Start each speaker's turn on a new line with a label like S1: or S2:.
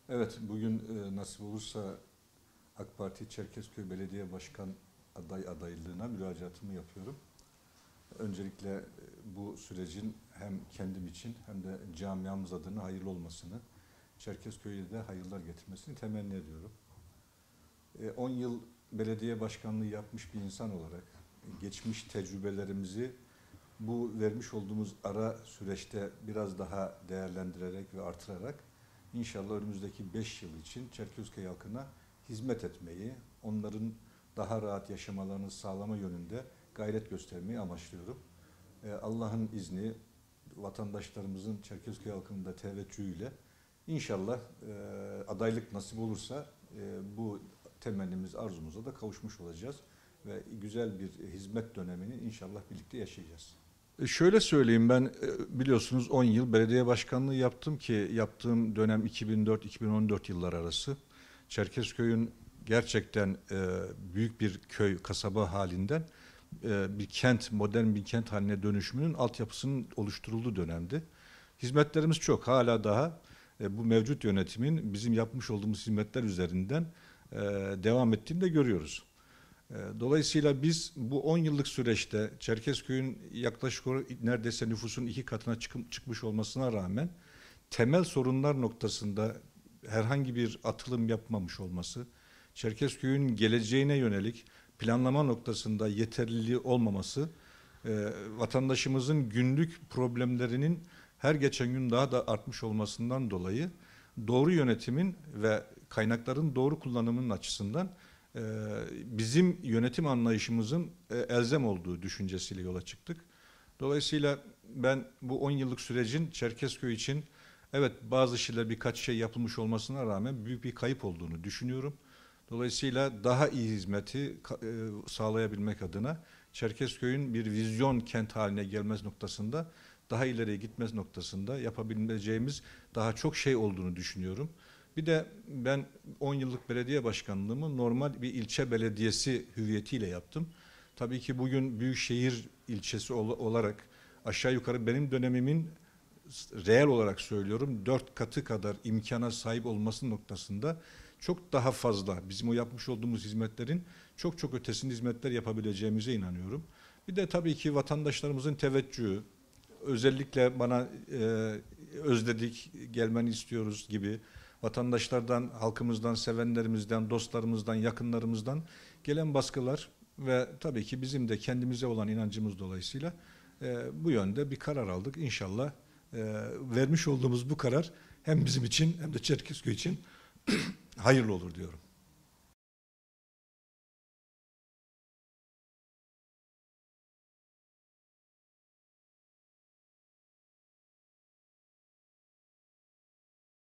S1: Evet, bugün nasip olursa AK Parti Çerkezköy Belediye Başkan adaylığına müracaatımı yapıyorum. Öncelikle bu sürecin hem kendim için hem de camiamız adına hayırlı olmasını, Çerkezköy'e de hayırlar getirmesini temenni ediyorum. 10 yıl belediye başkanlığı yapmış bir insan olarak geçmiş tecrübelerimizi bu vermiş olduğumuz ara süreçte biraz daha değerlendirerek ve artırarak İnşallah önümüzdeki 5 yıl için Çerkezköy halkına hizmet etmeyi, onların daha rahat yaşamalarını sağlama yönünde gayret göstermeyi amaçlıyorum. Allah'ın izni, vatandaşlarımızın Çerkezköy halkının da teveccühüyle inşallah adaylık nasip olursa bu temennimiz, arzumuza da kavuşmuş olacağız ve güzel bir hizmet dönemini inşallah birlikte yaşayacağız. Şöyle söyleyeyim, ben biliyorsunuz 10 yıl belediye başkanlığı yaptım ki yaptığım dönem 2004-2014 yıllar arası. Çerkezköy'ün gerçekten büyük bir köy, kasaba halinden bir kent, modern bir kent haline dönüşümünün altyapısının oluşturulduğu dönemdi. Hizmetlerimiz çok, hala daha bu mevcut yönetimin bizim yapmış olduğumuz hizmetler üzerinden devam ettiğini de görüyoruz. Dolayısıyla biz bu 10 yıllık süreçte Çerkezköy'ün yaklaşık olarak neredeyse nüfusun 2 katına çıkmış olmasına rağmen temel sorunlar noktasında herhangi bir atılım yapmamış olması, Çerkezköy'ün geleceğine yönelik planlama noktasında yeterliliği olmaması, vatandaşımızın günlük problemlerinin her geçen gün daha da artmış olmasından dolayı doğru yönetimin ve kaynakların doğru kullanımının açısından bizim yönetim anlayışımızın elzem olduğu düşüncesiyle yola çıktık. Dolayısıyla ben bu 10 yıllık sürecin Çerkezköy için evet bazı şeyler birkaç şey yapılmış olmasına rağmen büyük bir kayıp olduğunu düşünüyorum. Dolayısıyla daha iyi hizmeti sağlayabilmek adına Çerkezköy'ün bir vizyon kent haline gelmez noktasında, daha ileriye gitmez noktasında yapabileceğimiz daha çok şey olduğunu düşünüyorum. Bir de ben 10 yıllık belediye başkanlığımı normal bir ilçe belediyesi hüviyetiyle yaptım. Tabii ki bugün büyükşehir ilçesi olarak aşağı yukarı benim dönemimin reel olarak söylüyorum 4 katı kadar imkana sahip olması noktasında çok daha fazla bizim o yapmış olduğumuz hizmetlerin çok çok ötesinde hizmetler yapabileceğimize inanıyorum. Bir de tabii ki vatandaşlarımızın teveccühü, özellikle bana özledik, gelmeni istiyoruz gibi vatandaşlardan, halkımızdan, sevenlerimizden, dostlarımızdan, yakınlarımızdan gelen baskılar ve tabii ki bizim de kendimize olan inancımız dolayısıyla bu yönde bir karar aldık. İnşallah vermiş olduğumuz bu karar hem bizim için hem de Çerkezköy için hayırlı olur diyorum.